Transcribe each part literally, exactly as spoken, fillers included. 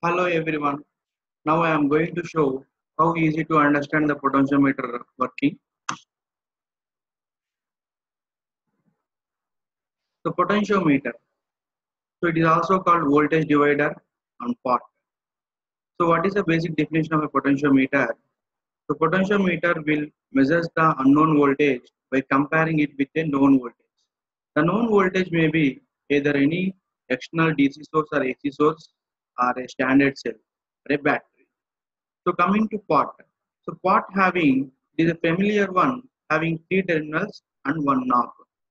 Hello everyone. Now I am going to show how easy to understand the potentiometer working. The potentiometer. So it is also called voltage divider and pot. So what is the basic definition of a potentiometer? The potentiometer will measure the unknown voltage by comparing it with a known voltage. The known voltage may be either any external D C source or A C source or a standard cell or a battery. So coming to pot. So pot having it is a familiar one having three terminals and one knob.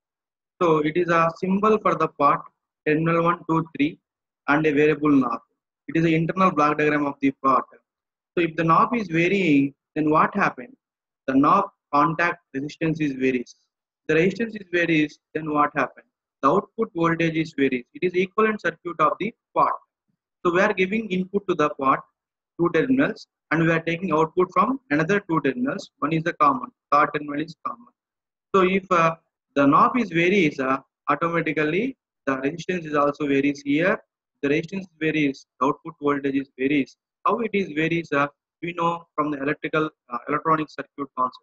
So it is a symbol for the pot terminal one, two, three and a variable knob. It is the internal block diagram of the pot. So if the knob is varying, then what happens? The knob contact resistance is varies. The resistance is varies, then what happens? The output voltage is varies. It is equivalent circuit of the pot. So we are giving input to the pot, two terminals, and we are taking output from another two terminals. One is the common, third terminal is common. So if uh, the knob is varies, uh, automatically the resistance is also varies here. The resistance varies, the output voltage is varies. How it is varies, uh, we know from the electrical uh, electronic circuit concept.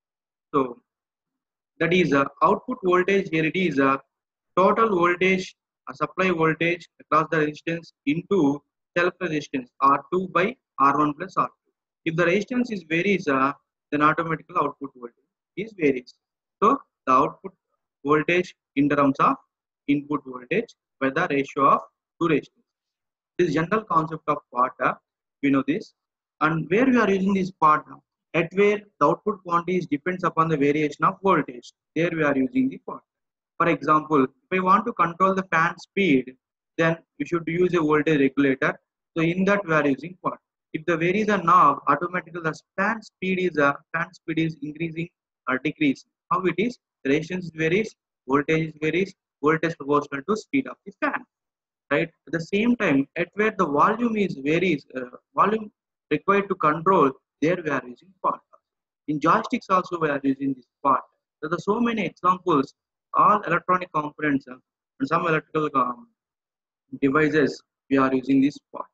So that is uh, output voltage here it is uh, total voltage uh, supply voltage across the resistance into self resistance R two by R one plus R two. If the resistance is varies, uh, then automatically output voltage is varies. So the output voltage in terms of input voltage by the ratio of two resistance. This general concept of part, uh, we know this, and where we are using this part, uh, at where the output quantities depends upon the variation of voltage. There we are using the part. For example, if I want to control the fan speed, then we should use a voltage regulator. So in that we are using part. If the varies a knob, automatically the fan speed is a fan speed is increasing or decreasing. How it is? The resistance varies, voltage varies, voltage proportional to speed of the fan. Right, at the same time, at where the volume is varies, uh, volume required to control, there we are using part. In joysticks also we are using this part. There are so many examples, all electronic components uh, and some electrical um, devices we are using this part.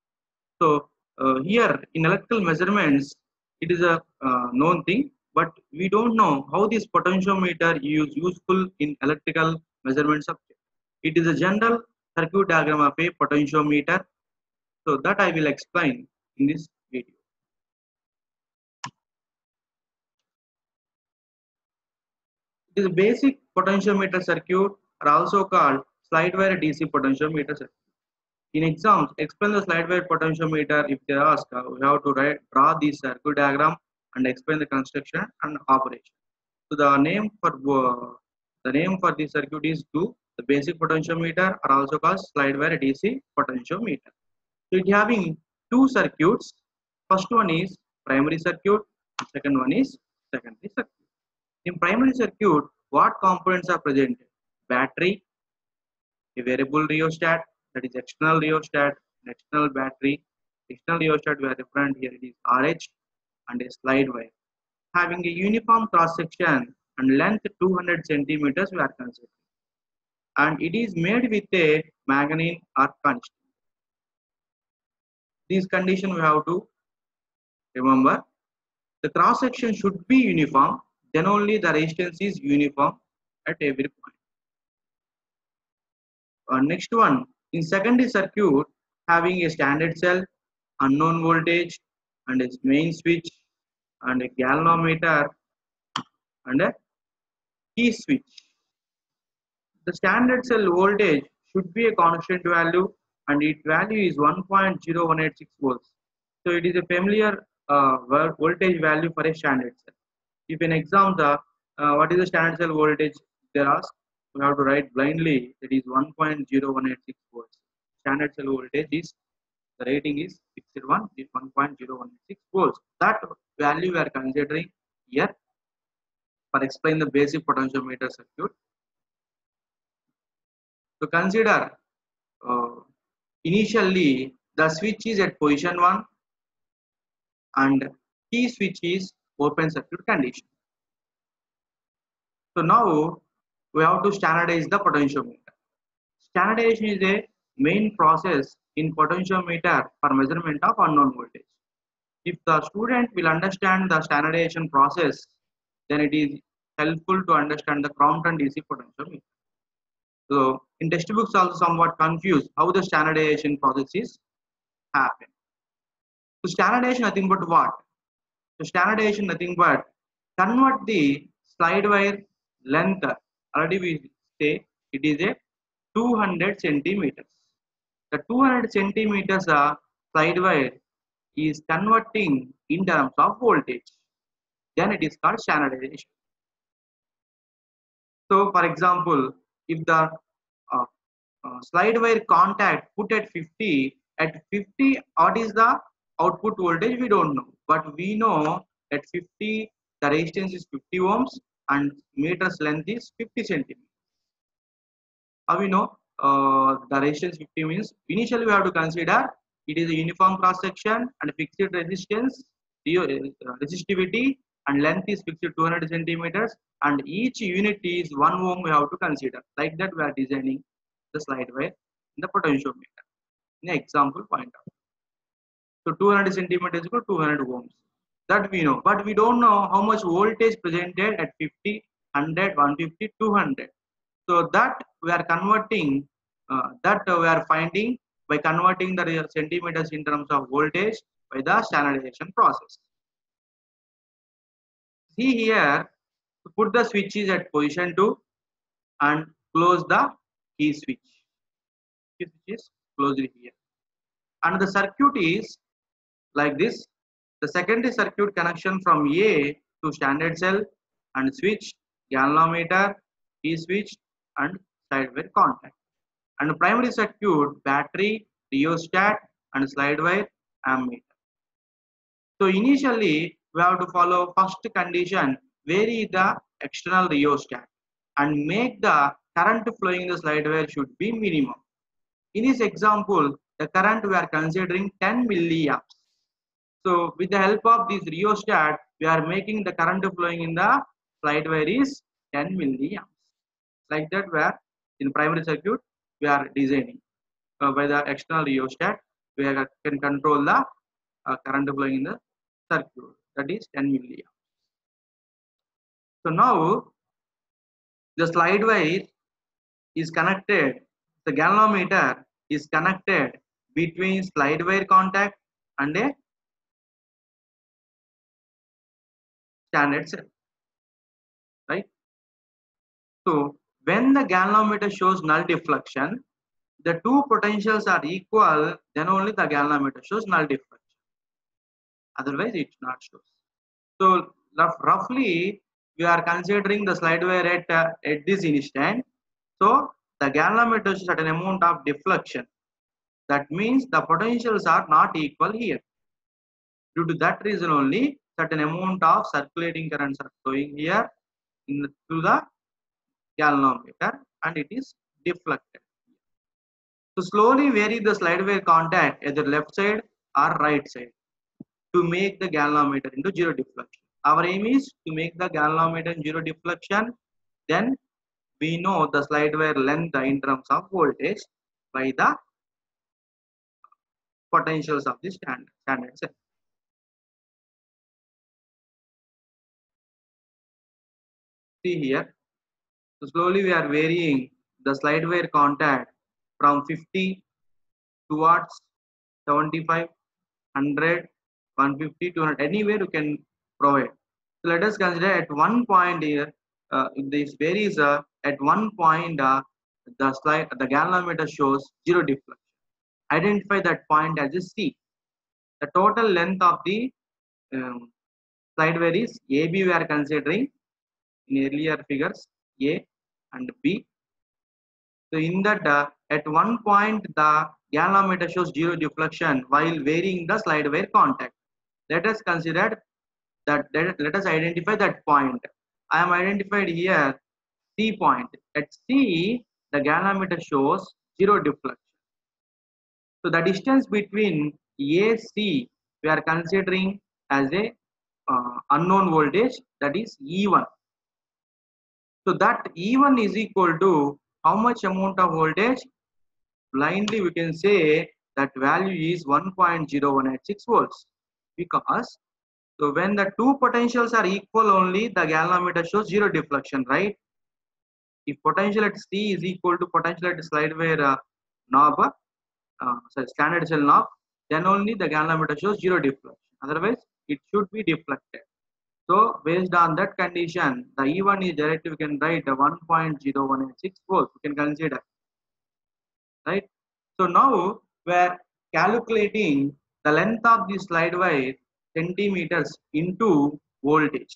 So uh, here in electrical measurements, it is a uh, known thing, but we don't know how this potentiometer is useful in electrical measurement subject. It is a general circuit diagram of a potentiometer. So that I will explain in this video. It is a basic potentiometer circuit are also called slide wire D C potentiometer circuit. In exams, explain the slide wire potentiometer. If they ask, uh, we have to write, draw the circuit diagram and explain the construction and operation. So the name for uh, the name for the circuit is two. The basic potentiometer are also called slide wire D C potentiometer. So it having two circuits. First one is primary circuit. Second one is secondary circuit. In primary circuit, what components are present? Battery, a variable rheostat, that is external rheostat, an external battery. External rheostat we are referring here, it is R H, and a slide wire. Having a uniform cross section and length two hundred centimeters we are considering. And it is made with a manganese or tungsten. These conditions we have to remember. The cross section should be uniform, then only the resistance is uniform at every point. Uh, next one, in secondary circuit, having a standard cell, unknown voltage, and its main switch, and a galvanometer, and a key switch. The standard cell voltage should be a constant value, and its value is one point zero one eight six volts. So it is a familiar uh, voltage value for a standard cell. If in exam the uh, what is the standard cell voltage they ask, we have to write blindly, that is one point zero one eight six volts. Standard cell voltage is, the rating is fixed one is one point zero one eight six volts. That value we are considering here for explain the basic potentiometer circuit. So consider uh, initially the switch is at position one and key switch is open circuit condition. So now we have to standardize the potentiometer. Standardization is a main process in potentiometer for measurement of unknown voltage. If the student will understand the standardization process, then it is helpful to understand the Crompton D C potentiometer. So in textbooks also somewhat confused how the standardization process is happen. So standardization nothing but what? So standardization nothing but convert the slide wire length. Already we say it is a two hundred centimeters. The two hundred centimeters uh, slide wire is converting in terms of voltage. Then it is called standardization. So for example, if the uh, uh, slide wire contact put at fifty, at fifty what is the output voltage we don't know, but we know at fifty the resistance is fifty ohms and meter's length is fifty centimeters. How we know uh, the resistance fifty means? Initially we have to consider it is a uniform cross section and fixed resistance, uh, resistivity and length is fixed two hundred centimeters and each unit is one ohm we have to consider. Like that we are designing the slide wire in the potentiometer. In example point out. So two hundred centimeters equal two hundred ohms. That we know, but we don't know how much voltage presented at fifty, one hundred, one fifty, two hundred. So that we are converting, uh, that we are finding by converting the centimeters in terms of voltage by the standardization process. See here, put the switches at position two and close the key switch. Key switch is closed here. And the circuit is like this. The secondary circuit connection from A to standard cell and switch, galvanometer, key switch and slide wire contact. And the primary circuit, battery, rheostat and slide wire ammeter. So initially we have to follow first condition, vary the external rheostat and make the current flowing in the slide wire should be minimum. In this example, the current we are considering ten milliamps. So with the help of this rheostat, we are making the current flowing in the slide wire is ten milliamps. Like that, where in primary circuit we are designing uh, by the external rheostat, we are, can control the uh, current flowing in the circuit. That is ten milliamps. So now the slide wire is connected. The galvanometer is connected between slide wire contact and a standard cell, right? So when the galvanometer shows null deflection, the two potentials are equal, then only the galvanometer shows null deflection. Otherwise, it not shows. So rough, roughly, we are considering the slide wire at uh, at this instant. So the galvanometer shows certain amount of deflection. That means the potentials are not equal here. Due to that reason only, certain amount of circulating currents are flowing here in the, through the galvanometer and it is deflected. So slowly vary the slide wire contact either left side or right side to make the galvanometer into zero deflection. Our aim is to make the galvanometer in zero deflection. Then we know the slide wire length in terms of voltage by the potentials of the standard, standard cell. See here. So slowly we are varying the slide wire contact from fifty towards seventy-five, one hundred, one fifty, two hundred, anywhere you can provide. So let us consider at one point here, uh, this varies uh, at one point uh, the slide, the galvanometer shows zero deflection. Identify that point as a C. The total length of the um, slide wire is A B we are considering in earlier figures, A and B. So in that uh, at one point the galvanometer shows zero deflection while varying the slide wire contact. Let us consider that, let, let us identify that point. I am identified here C point. At C the galvanometer shows zero deflection. So the distance between A C we are considering as a uh, unknown voltage, that is E one. So that E one is equal to how much amount of voltage? Blindly we can say that value is one point zero one eight six volts, because so when the two potentials are equal only, the galvanometer shows zero deflection, right? If potential at C is equal to potential at slide wire uh, knob, uh, sorry, standard cell knob, then only the galvanometer shows zero deflection. Otherwise, it should be deflected. So based on that condition, the E one is directly we can write one point zero one eight six volts. We can consider, right? So now we are calculating the length of the slide wire centimeters into voltage.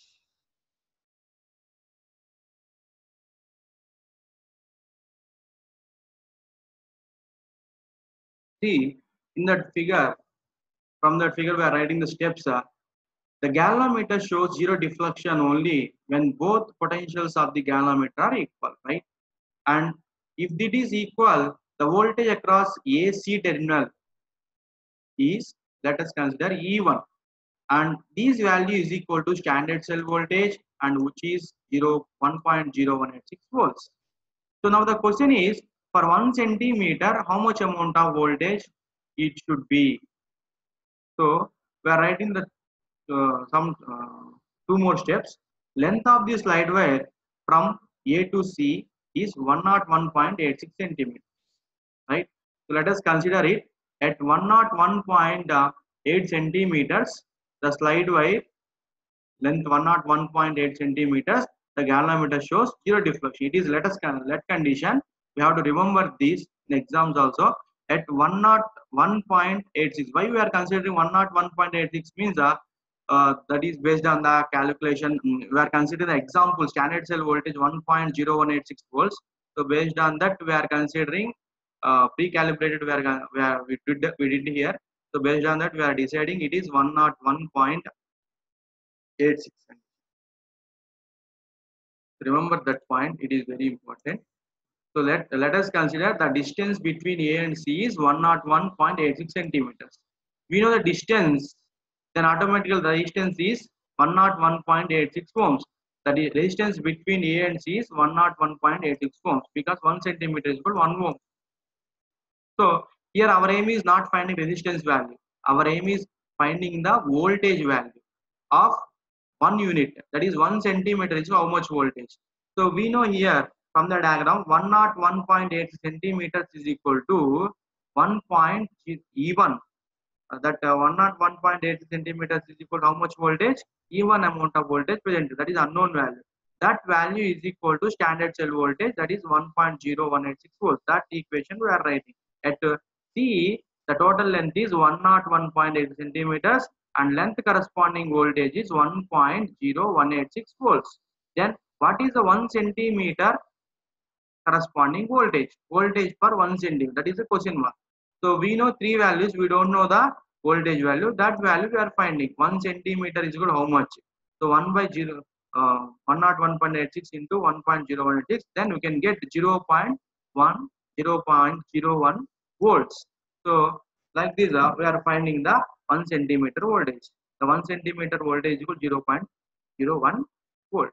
See, in that figure, from that figure we are writing the steps. Uh, the galvanometer shows zero deflection only when both potentials of the galvanometer are equal, right? And if it is equal, the voltage across A C terminal is, let us consider E one, and this value is equal to standard cell voltage, and which is one point zero one eight six volts. So now the question is, for one centimeter, how much amount of voltage it should be? So we are writing the uh, some uh, two more steps. Length of the slide wire from A to C is one hundred one point eight six centimeters, right? So let us consider it at one hundred one point eight centimeters. The slide wire length one hundred one point eight centimeters. The galvanometer shows zero deflection. It is let us let condition. We have to remember this in exams also. At one hundred one point eight six. Why we are considering one hundred one point eight six means uh, uh, that is based on the calculation. We are considering the example standard cell voltage one point zero one eight six volts. So based on that we are considering uh, pre-calibrated. We are we are we did we did here. So based on that we are deciding it is one hundred one point eight six. Remember that point. It is very important. So let, let us consider the distance between A and C is one hundred one point eight six centimeters. We know the distance, then automatically the resistance is one hundred one point eight six ohms. The resistance between A and C is one hundred one point eight six ohms, because one centimeter is equal to one ohm. So here our aim is not finding resistance value. Our aim is finding the voltage value of one unit, that is one centimeter is how much voltage. So we know here from the diagram one hundred one point eight centimeters is equal to one point E one. Uh, that uh, one hundred one point eight centimeters is equal to how much voltage? E one amount of voltage present, that is unknown value. That value is equal to standard cell voltage, that is one point zero one eight six volts. That equation we are writing. At uh, C, the total length is one hundred one point eight centimeters and length corresponding voltage is one point zero one eight six volts. Then what is the one centimeter corresponding voltage? Voltage per one centimeter, that is a question mark. So we know three values, we don't know the voltage value. That value we are finding. one centimeter is equal to how much? So one by zero, uh, one hundred one point eight six into one point zero one eight six, then we can get zero point one, zero point zero one volts. So like this, uh, we are finding the one centimeter voltage. The one centimeter voltage is equal to zero point zero one volt,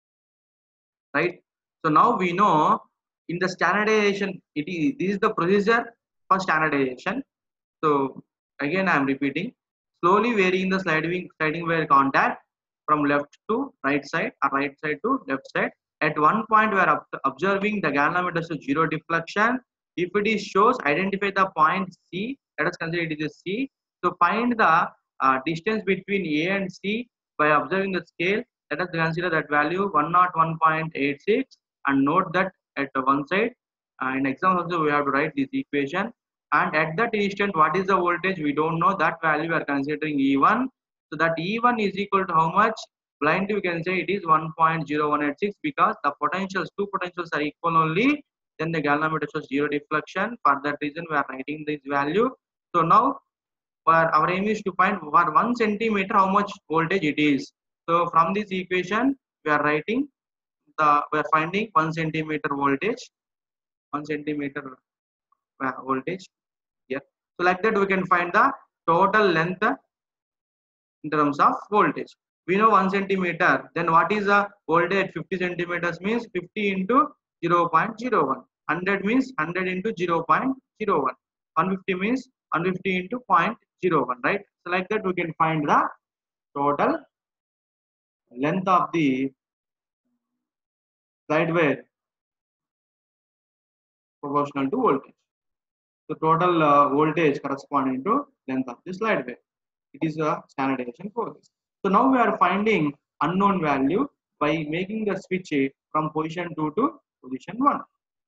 right? So now we know in the standardization, it is this is the procedure for standardization. So again I am repeating, slowly varying the sliding sliding wire contact from left to right side or right side to left side. At one point we are observing the galvanometer shows zero deflection. If it is shows, identify the point C. Let us consider it is a C. So find the uh, distance between A and C by observing the scale. Let us consider that value one hundred one point eight six and note that at one side. Uh, in exam also we have to write this equation. And at that instant, what is the voltage? We don't know. That value we are considering E one. So that E one is equal to how much? Blindly we can say it is one point zero one eight six, because the potentials, two potentials are equal only. Then the galvanometer shows zero deflection. For that reason, we are writing this value. So now our aim is to find for one centimeter how much voltage it is. So from this equation, we are writing the we are finding one centimeter voltage, one centimeter voltage here. So like that we can find the total length in terms of voltage. We know one centimeter. Then what is the voltage at fifty centimeters? Means fifty into zero point zero one. one hundred means one hundred into zero point zero one. one hundred fifty means one fifty into zero point zero one, right? So like that we can find the total length of the slide wire proportional to voltage. The total uh, voltage corresponding to length of the slide wire. It is a standardization for this. So now we are finding unknown value by making the switch from position two to position one.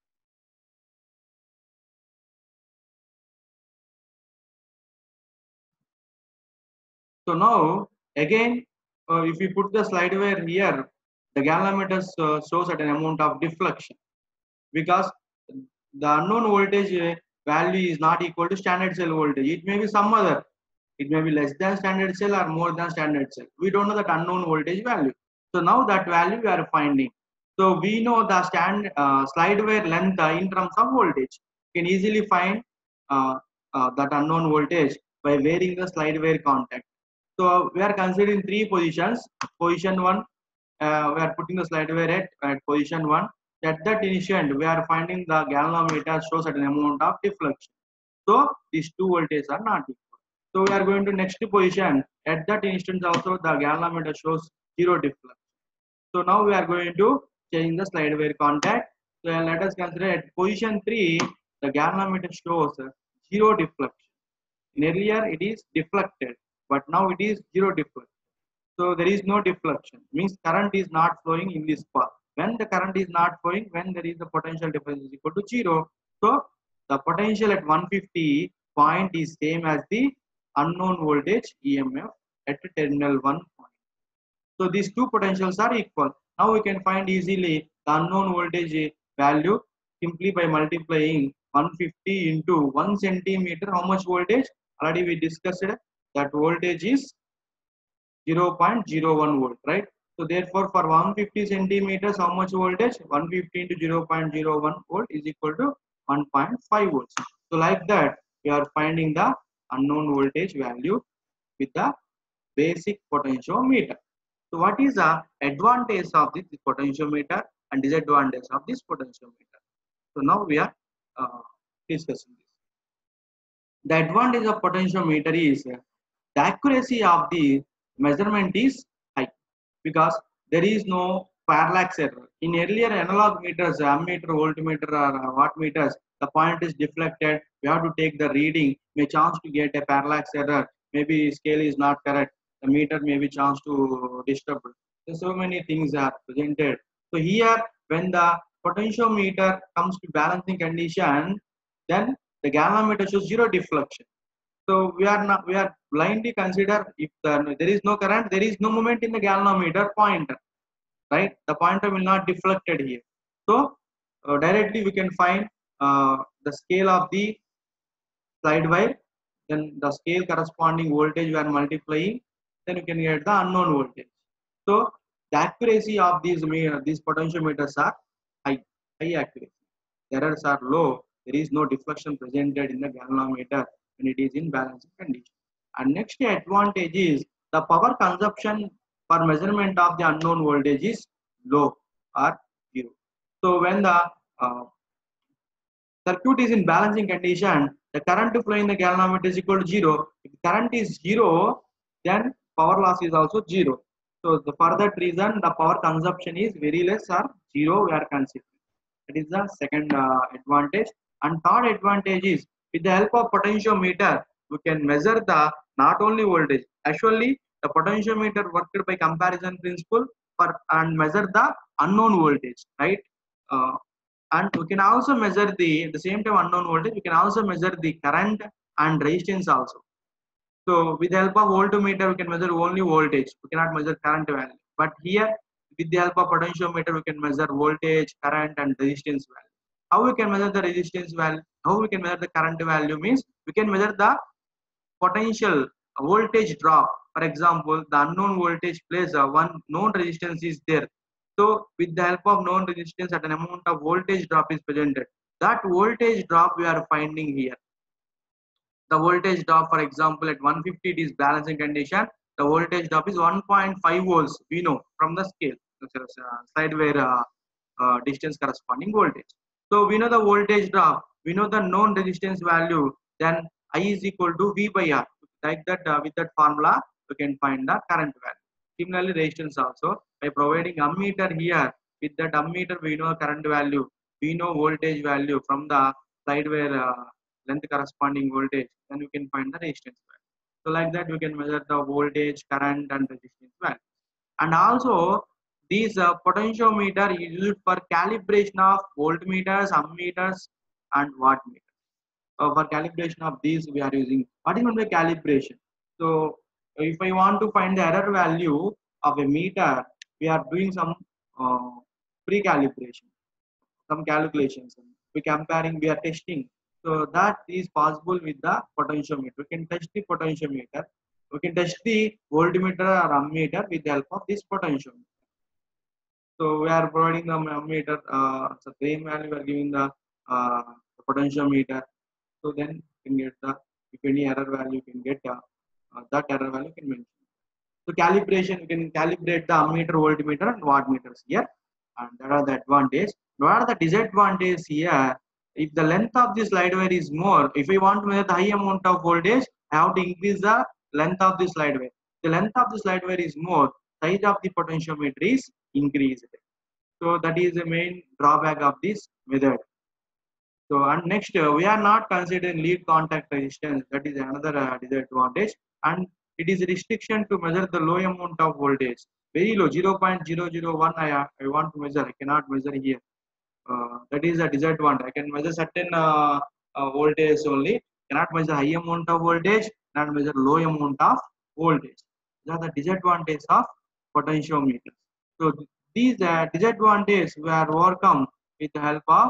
So now again, uh, if we put the slide wire here, the galvanometer uh, shows at an amount of deflection, because the unknown voltage uh, value is not equal to standard cell voltage. It may be some other. It may be less than standard cell or more than standard cell. We don't know that unknown voltage value. So now that value we are finding. So we know the stand uh, slide wire length uh, in terms of voltage. You can easily find uh, uh, that unknown voltage by varying the slide wire contact. So we are considering three positions. Position one, uh, we are putting the slide wire at, at position one. At that instant, we are finding the galvanometer shows at an amount of deflection. So these two voltages are not equal. So we are going to next position. At that instant also the galvanometer shows zero deflection. So now we are going to change the slide wire contact. So let us consider at position three, the galvanometer shows zero deflection. In earlier it is deflected, but now it is zero deflection. So there is no deflection, means current is not flowing in this path. When the current is not flowing, when there is a potential difference is equal to zero. So the potential at one fifty point is same as the unknown voltage E M F at terminal one point. So these two potentials are equal. Now we can find easily the unknown voltage value simply by multiplying one fifty into one centimeter. How much voltage? Already we discussed that voltage is zero point zero one volt, right? So therefore for one fifty centimeters, how much voltage? one fifty into zero point zero one volt is equal to one point five volts. So like that we are finding the unknown voltage value with the basic potentiometer. So what is the advantage of this potentiometer and disadvantage of this potentiometer? So now we are uh, discussing this. The advantage of potentiometer is the accuracy of the measurement is high, because there is no parallax error. In earlier analog meters, ammeter, voltmeter or watt meters, the point is deflected. We have to take the reading. May chance to get a parallax error. Maybe scale is not correct. The meter may be chance to disturb. So, so many things are presented. So here, when the potentiometer comes to balancing condition, then the galvanometer shows zero deflection. So we are not, we are blindly consider if the, there is no current, there is no movement in the galvanometer pointer, right? The pointer will not deflected here. So uh, directly we can find uh, the scale of the slide wire, then the scale corresponding voltage we are multiplying, then you can get the unknown voltage. So the accuracy of these these potentiometers are high, high accuracy. Errors are low. There is no deflection presented in the galvanometer when it is in balancing condition. And next advantage is the power consumption for measurement of the unknown voltage is low or zero. So when the uh, circuit is in balancing condition, the current to flow in the galvanometer is equal to zero. If current is zero, then power loss is also zero. So the, for that reason, the power consumption is very less or zero we are considering. That is the second uh, advantage. And third advantage is with the help of potentiometer, we can measure the not only voltage. Actually, the potentiometer worked by comparison principle for and measure the unknown voltage, right? Uh, and we can also measure the at the same time unknown voltage. We can also measure the current and resistance also. So with the help of voltmeter, we can measure only voltage. We cannot measure current value. But here, with the help of potentiometer, we can measure voltage, current, and resistance value. How we can measure the resistance value? How we can measure the current value means we can measure the potential voltage drop. For example, the unknown voltage place uh, one known resistance is there. So with the help of known resistance, at an amount of voltage drop is presented. That voltage drop we are finding here. The voltage drop, for example, at one fifty it is balancing condition. The voltage drop is one point five volts. We know from the scale, uh, slide wire uh, uh, distance corresponding voltage. So we know the voltage drop. We know the known resistance value. Then I is equal to V by R. Like that, uh, with that formula, you can find the current value. Similarly, resistance also, by providing ammeter here, with that ammeter we know current value, we know voltage value from the slide where uh, length corresponding voltage, then you can find the resistance value. So like that, we can measure the voltage, current, and resistance value. And also, these uh, potentiometer is used for calibration of voltmeters, ammeters, and wattmeters. Uh, for calibration of these, we are using what is meant by calibration. So, if I want to find the error value of a meter, we are doing some uh, pre-calibration, some calculations. We comparing, we are testing. So that is possible with the potentiometer. We can test the potentiometer. We can test the voltmeter or ammeter with the help of this potentiometer. So we are providing the ammeter, uh, so same value we are giving the, uh, the potentiometer. So then you can get the, if any error value, you can get uh, uh, that error value you can mention. So calibration, you can calibrate the ammeter, voltmeter, and wattmeters here, and that are the advantage. What are the disadvantages here? If the length of the slide wire is more, if I want to measure the high amount of voltage, I have to increase the length of the slide wire. The length of the slide wire is more, size of the potentiometer is increased. So that is the main drawback of this method. So and next, uh, we are not considering lead contact resistance. That is another uh, disadvantage, and it is a restriction to measure the low amount of voltage. Very low, zero point zero zero one. I uh, I want to measure. I cannot measure here. Uh, that is a disadvantage. I can measure certain uh, uh, voltage only. Cannot measure high amount of voltage. Cannot measure low amount of voltage. These are the disadvantages of potentiometers. So these uh, disadvantages we are overcome with the help of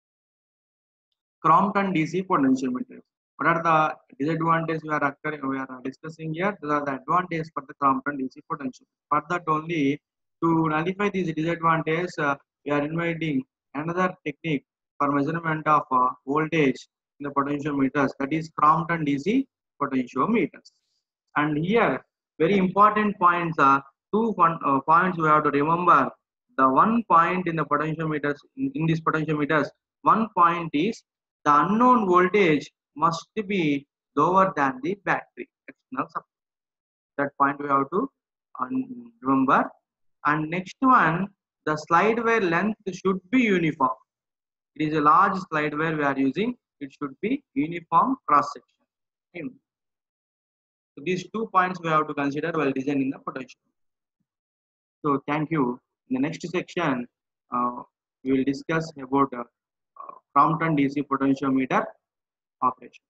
Crompton D C potentiometers. What are the disadvantages we are occurring, we are discussing here? These are the advantages for the Crompton D C potentiometer. For that only, to nullify these disadvantages, uh, we are inviting another technique for measurement of uh, voltage in the potentiometers, that is Crompton D C potentiometers. And here, very important points are two one, uh, points we have to remember. The one point in the potentiometers, in, in these potentiometers, one point is the unknown voltage must be lower than the battery external supply. That point we have to um, remember. And next one, the slide wire length should be uniform. It is a large slide wire we are using. It should be uniform cross section. So these two points we have to consider while designing the potential. So thank you. In the next section, uh, we will discuss about uh, uh, Crompton D C potentiometer operation.